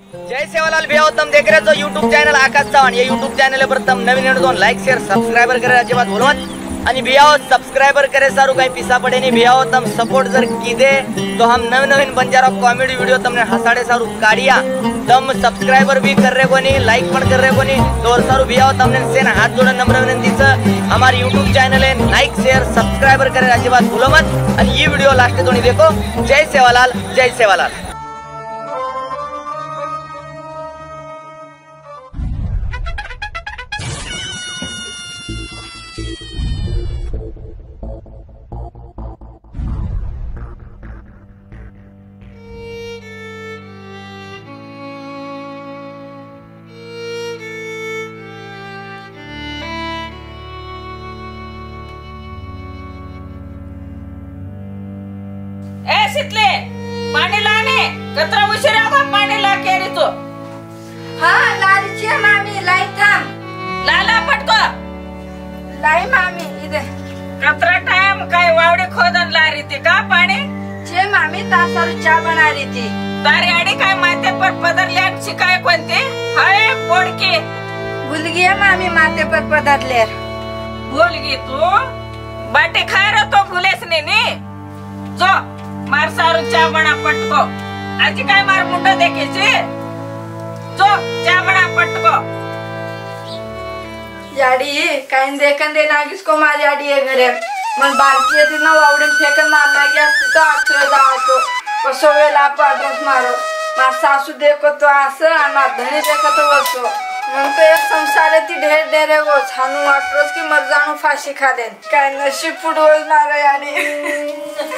जय सेवालाल भैया, तुम देख रहे हो यूट्यूब चॅनल आकाश चव्हाण. या यूट्यूब चॅनल पर तुम नवीन दोन लाईक शेअर सबस्क्राइबर करे अजिबात बोलवत. आणि भैया सब्सक्राइबर करे सारू काही पिसा पड़े नहीं भैया. तुम सपोर्ट जर कीदे तो हम नवीन नवीन बंजारा कॉमेडी वीडियो तुमने हसाड़े सारू काढ़िया. तुम सब्सक्राइबर भी कर रहे को नहीं, लाइक पण कर रहे को नहीं. तो सारू भैया तुमने सेन हाथ जोड़न नम्र विनंती. हमारे यूट्यूब चॅनल है, लाइक शेअर सबस्क्राइबर करे अजिबात भूलो मत. आणि ये वीडियो लास्ट तोनी देखो. जय सेवालाल, जय सेवालाल. शितले पाणी लाने कचरा उशिरा का पाणी ला केरी तो. हाँ लारी छे मामी लाई थाम. लाला पटको लाई मामी इधर. कचरा टाइम काय वावडी खोदन ला रही थी का पाणी. छे मामी तासर चा बना रही थी. तारी आडी काय माथे पर पदरल्या शिकाय कोणते हाय बोडकी. भूल गया मामी माथे पर पदरले. भूल गई तू बाटे खाय रो तो भूलेस नहीं जो मार सारू चा बना पटको. आजी काय मार मुंडो देखेची जो चा बना पटको. याडी काइन देखन दे नागिस को मारी आडी है घरे. मन बारकी थी ना वावडन फेकन मारना गया तो आछो जातो कसो वेला पाडस मारो. मार सासू देखो तो आस और मार धनी देखो तो वसो. मन तो एक संसार थी ढेर डेरे वो छानू आटरोस की मर जानू फांसी खा दे. काय नशीब फुटबॉल मारो याडी.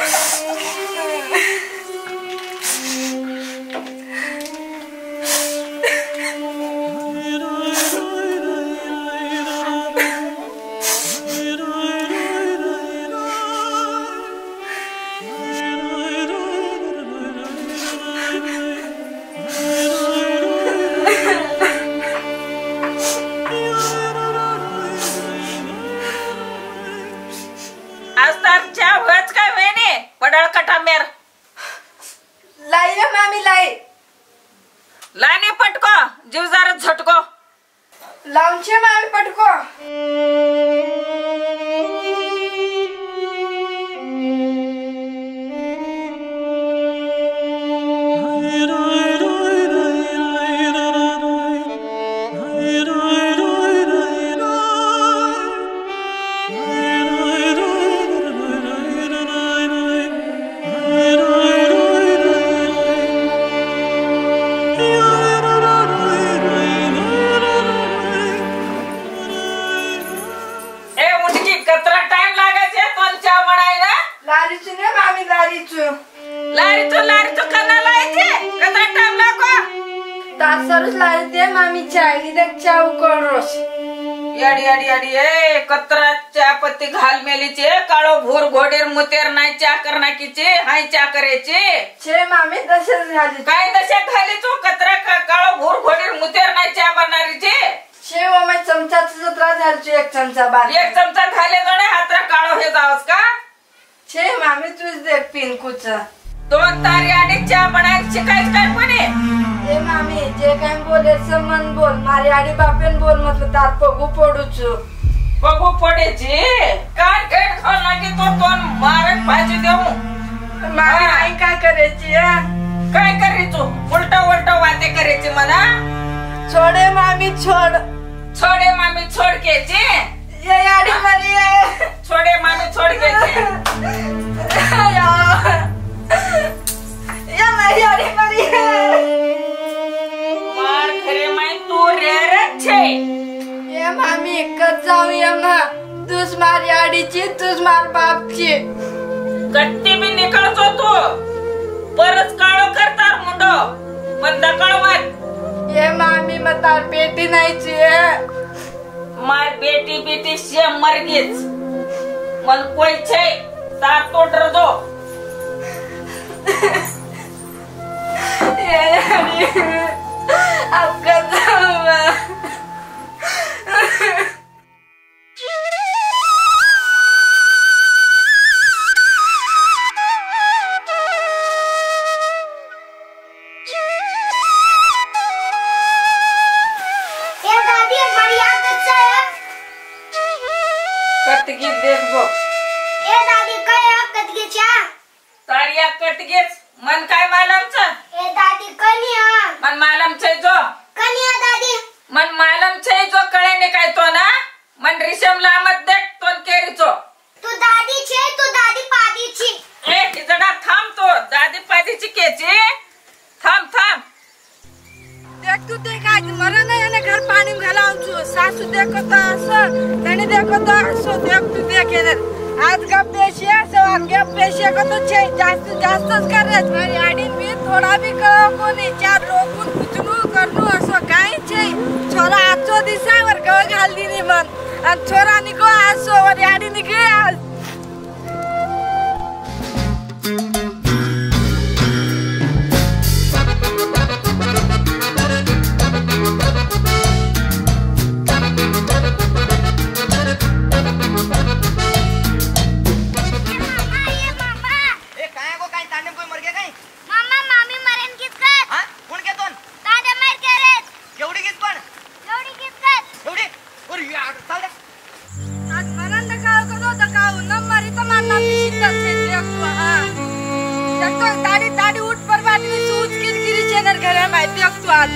पडळ कटा मेर लाई ना मामी लाई. लाने पटको जीव जरा झटको. लावूनचे मामी पटको. सरस लारी दे मामी चाय इधर चाव करोस. याडी याडी याडी ए कतरा चा पत्ती घाल मेलीचे काळो भूर घोडेर मुतेर नाही चा करनाकीचे हाय चा करायचे. छे मामी दशे झाली. काय दशे खाली तू कतरा काळो भूर घोडेर मुतेर नाही चा बनारीचे. छे वो मैं चमचाचा जत्रा झालची एक चमचा बार. एक चमचा खाले जणे हातरा काळो हे जावस का. छे मामी तूच देख पिंकूच. दोन तारी आडी चा बनाय शिकायच काय कोणी. ए मामी जे काय बोले मन बोल. मारी आडी बापेन बोल मतलब तार पगू पडूचू. पगू पडेची काय काय खाना की तो दोन मारक भाजी देऊ. मामी आई काय करायची. काय करी तू उलटा उलटा वाते करायची मला. छोडे मामी छोड. छोडे मामी छोड केची. ये आडी मरी है. छोडे मामी छोड केची. या मेरी आडी मरी है. मार खरे माई तू रेरच छे. ये मामी कत जाऊ ये ना. तूच मारी आडीची तूच मार बापची. कट्टी भी निकळतो तू परत काळो करतार मुंडो मंद काळो मत. ये मामी मतार बेटी नाही छे. मार बेटी बेटी से मर गीच मन कोई छे तार तो डर दो. आपका देखो ए दादी काय हकत घ्यायच्या तारी कट गेच मन काय मालमच ए दादी कनिया मन मालम छे जो कनिया दादी मन मालम छे जो कळे ने काय तो ना मन रिशम लामत देख तोन केरीचो तू दादी छे तू दादी पादीची ए हिजडा थांब तो दादी पादीची केची थांब थांब देख तू देख आज मरण नाही आणि घर पाणी घालावचो सासू देखत असं त्याने देखत असं देख तू देख येणार आज का पेशी असं वाक्य पेशी का तो छे जास्तच करत मारी आडी मी थोडा भी कळव कोणी चार लोकून कुचनू करनू असं काय छे छोरा आजो दिसावर गळ घाल दिनी मन आणि छोरा निको असो वर आडी निघे आज दाढ़ी उठ पर बात में सूच किरकिरी चैनल घर है मैं देख तू आज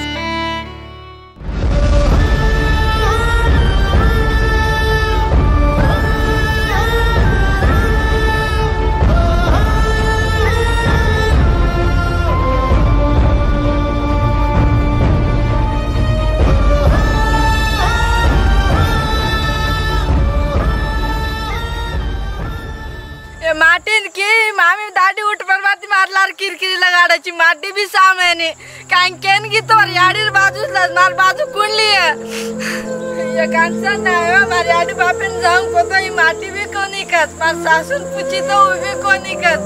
माटी की मामी दाढ़ी उठ पर बात मारलार किरकिरी लगाडाची माटी भी सामने कांकेन की तो याडीर बाजूच मार बाजू कुंडली है ये कांसन नाही हो मारी आडी बापेन जाऊन कोतो ही माटी भी कोणी कत मार सासून पूछी तो उभी कोणी कत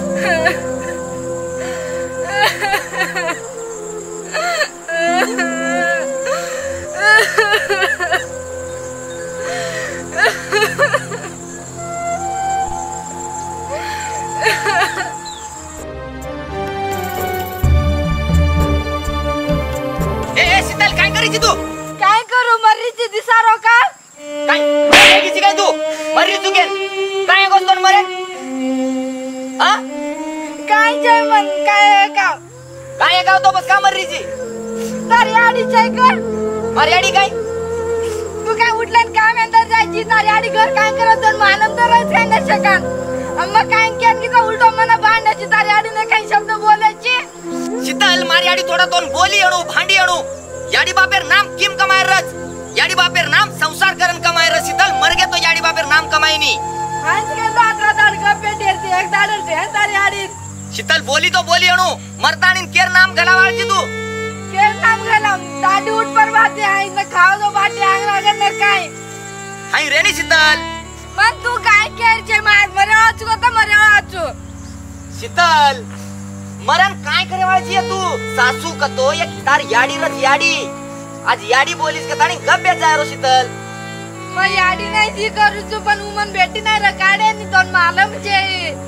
शीतल काय करायची तू काय करू मर्रीची दिसारो का काय करायची काय तू मर्री चुकेल काय गोष्ट मरे हा काय जय मन काय का काय गाव तो बस का मर्रीची तारी आडी जय कर मारी आडी काय तू काय उठल्यान काम अंदर जायची तारी आडी घर काय करत तर मानम तर काय न शकान अम्मा काय केन की तो उलटो मना भांडायची तारी आडी ने काही शब्द बोलायची शीतल मारी आडी थोडा दोन बोली अणू भांडी अणू याडी बापेर नाम किम कमाय रच याडी बापेर नाम संसार करन कमाय रच शीतल मरगे तो याडी बापेर नाम कमायनी आज के दादरा दाड गप्पे डेरती एक दाडल रे तारी आडी शीतल बोली तो बोली अणू मरतानी केर नाम घलावाळची तू केर नाम घालम दाडी उठ पर बाते आई न खाव दो बाटे आंगरा अगर न काय हाई रेनी शीतल मन तू काय केर छे मार मरे आचू तो मरे आचू शीतल मरण काय करे वाळची तू सासू कतो एक तार याडी रच याडी आज याडी बोलीस का ताणी गप्पे जाय रो शीतल मैं याडी नाही जी करू तू पण उमन भेटी नाही रे गाड्या नि दोन मालम छे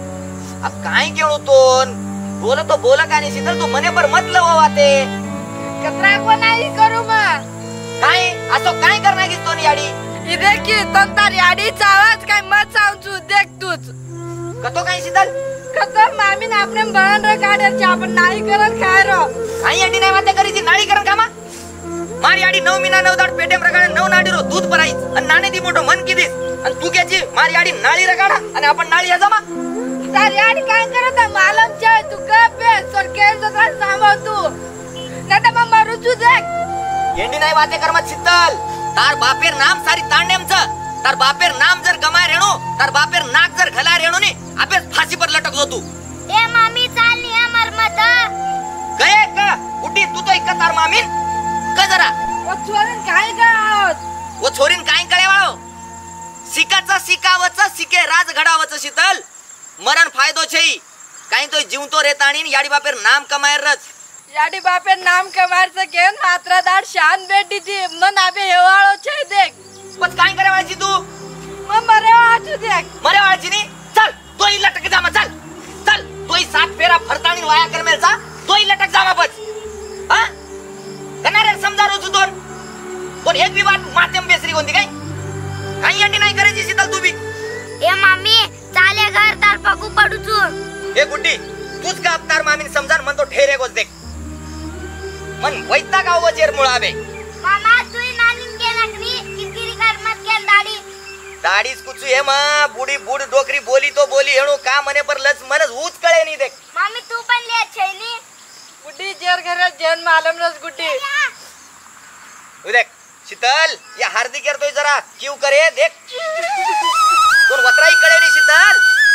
अब काय केळू तोन बोल तो बोला का नाही शीतल तू मने पर मत लवाते कतरा को नाही करू म काय असो काय करना की तोन याडी इ देखी तन तार याडीचा आवाज काय मत सावचू देख तूच कतो काय शीतल कतो मामी ने आपने बळन रे गाड्याची आपण नाही करत काय रो काय याडी नाही वाते करीची नाळी करन कामा मारी याडी 9 महिना 9 दाड पेटेम रगाडे 9 नाडी रो दूध पराईच आणि नाणे दी मोठो मन किदीस आणि तू क्याची मारी याडी नाळी रगाडा आणि आपण नाळी जमा तार याडी काय करत मालम छे तू गप्पे सर केर जरा सांभाळ तू नाता मग मारू तू देख एंडी नाही वाते करमत शीतल तार बापेर नाम सारी तांडेमच तार बापेर नाम जर गमाय रेणू तार बापेर नाक जर घला रेणू नी अबे फांसी पर लटक जो तू ए मामी चालली हमर मत गए का उठी तू तो इक्का तार मामीन का जरा ओ छोरीन काय गावत वो छोरीन काय कळे वाळो सिकाचा सिकावच सिके राज घडावच शीतल मरण फायदो छई काय तो जीव तो रेताणी याडी बापेर नाम कमायर रच याडी बापे नाम कमारचं घेऊन मात्र दाड शान बेटी थी मन आबे हेवाळो छे देख बस काय करे वाळची तू मग मरे वाचू देख मरे वाळची नी चल तोही लटक जा मग चल चल तोही 7 फेरा फरताणी वाया करमेल जा तोही लटक जा बस हा कनारे समजा रोज दोन पण एक भी बात मातेम बेसरी कोणती काय काही अंडी नाही करायची शीतल तू बी ए मम्मी चाले घर तार पगू पडू छु ए गुड्डी तूच का अवतार मामीन समजान म्हणतो ठेरे गोस देख मन वैता गाव वचेर मुळाबे मामा तू नानीन के लगनी किरकिरी कर मत के दाढीच कुछ हे मा बुडी बुड डोकरी बोली तो बोली हेणो का मने पर लच मनस ऊच कळे नहीं देख मम्मी तू पण ले छैनी गुड्डी जेर घरात जेवण मालम रस गुड्डी देख शीतल या हार्दिक करतोय जरा क्यू करे देख कोण वत्राई कळे नहीं शीतल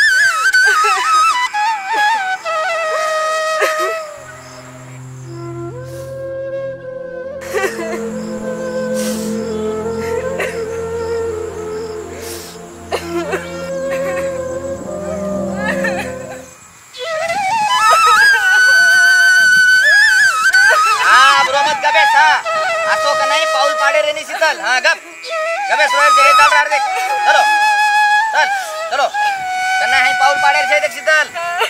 असो का नहीं पाऊल पाडे रे नहीं शीतल हाँ गप गबे सोयर जे चल रहा देख चलो चल चलो कन्ना है पाऊल पाडे रे देख शीतल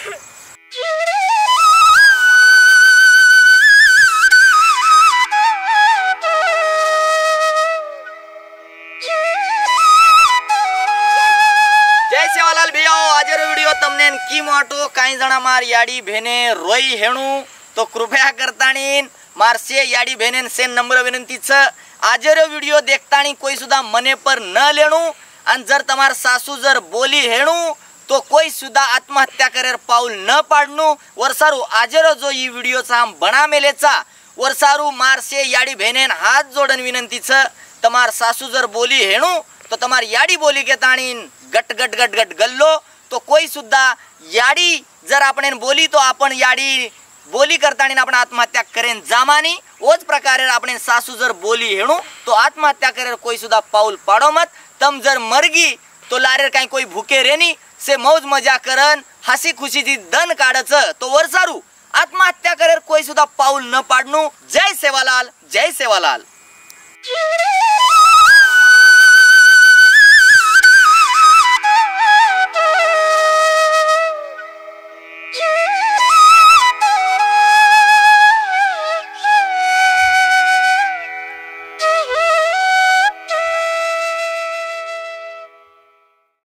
जय सेवालाल भैया आज वीडियो तमने की मोटो काही जणा मार याडी भेने रोई हेणू तो कृपया करताणीन मारसे याडी बहनेन से नम्र विनंतीच आजर वीडियो देखतानी कोई सुधा मने पर न लेणू आणि जर तमार सासू जर बोली हेणू तो कोई सुधा आत्महत्या करेर पाऊल न पाडणू वर्षारू आजर जो ई वीडियोचा हम बना मेलेचा वर्षारू मारसे याडी बहनेन हात जोडन विनंतीच तमार सासू जर बोली हेणू तो तमार याडी बोली घेताणीन गट गट गट गट गल्लो तो कोई सुधा याडी जर आपण बोली तो आपण याडी बोली करताना आपण आत्महत्या करेन जामानी ओच प्रकारे आपण सासू जर बोली हेणू तो आत्महत्या करेर कोई सुधा पाऊल पाडो मत तम जर मरगी तो लारेर काही कोई भूके रेनी से मौज मजा करन हसी खुशी जी दन काढच तो वर्षारू आत्महत्या करेर कोई सुधा पाऊल न पाडणू जय सेवालाल जय सेवालाल